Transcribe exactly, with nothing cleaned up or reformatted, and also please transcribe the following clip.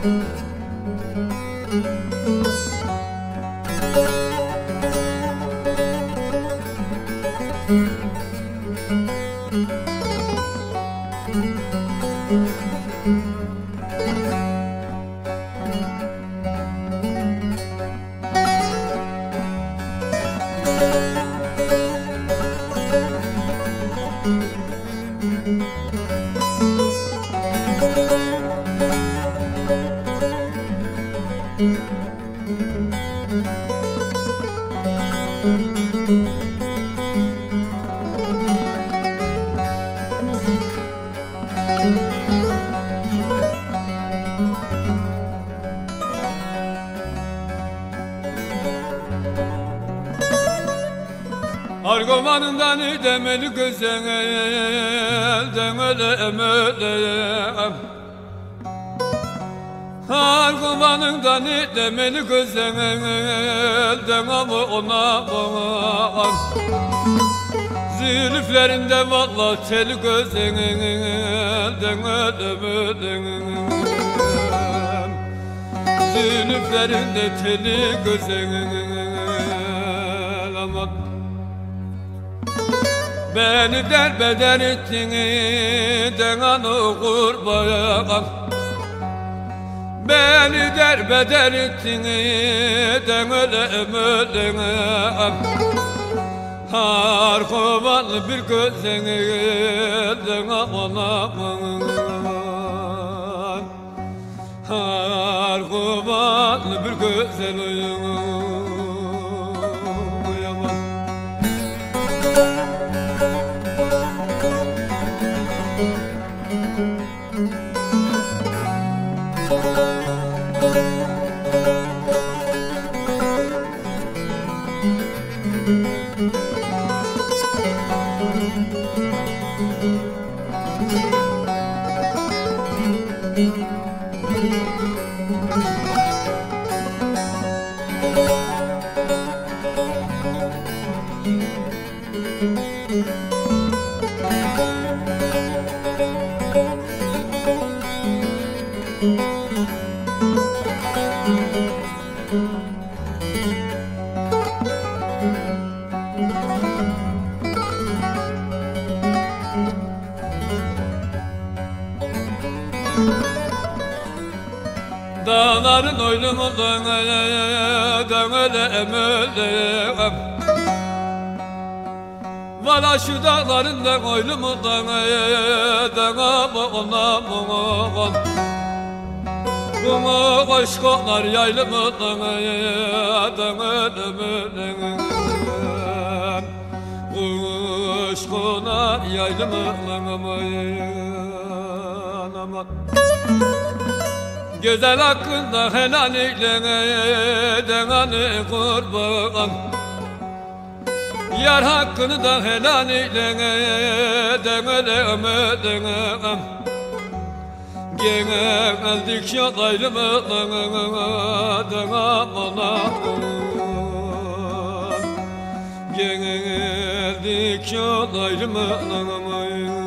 Argomanından demeli güzel demeli emelem. Argomanından demeli güzel demeli ona bağır. Zülüflerinde valla teli güzel demeli emelem. Zülüflerinde teli güzel aman. Beni derbeder ettin denganı kurban. Beni derbeder ettin dengelem ölem. Har kovalı bir gözün dena olamam. Har kovalı bir gözün Dağların oylumu döngele döngele emelem. Valla şu dağların da oylumu döngele döngele ona ona. Bunu koş konar yaylımı döngele döngele emelem. Koş konar yaylımı döngele aman. Güzel hakkında helal eyle denganı kurban. Yar hakkını da helal eyle dengelem dengelem. Gene geldik ya gayrımı dengelem ona. Gene geldik ya gayrımı dengelem.